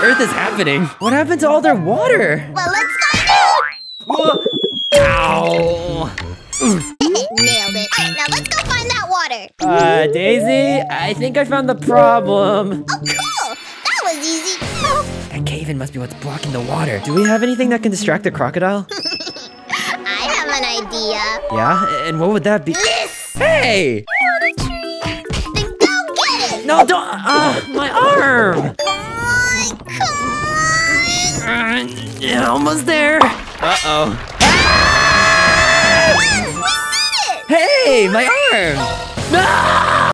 earth is happening? What happened to all their water? Well, let's find out! Ow! Nailed it. Alright, now let's go find that water. Daisy, I think I found the problem. Oh, cool! That was easy. That cave-in must be what's blocking the water. Do we have anything that can distract the crocodile? I have an idea. Yeah? And what would that be? This! Hey! Then go get it! No, don't! My arm! Come on! Yeah, almost there. Uh-oh. We did it! Hey, my arm! No!